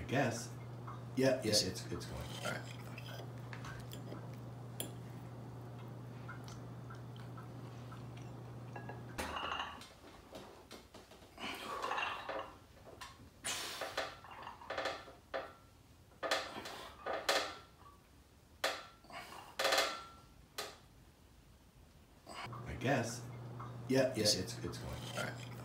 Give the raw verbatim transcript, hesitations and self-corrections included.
guess. Yeah, yeah, it's, it's going. All right. I guess. Yeah, yeah, it's, it's going. All right.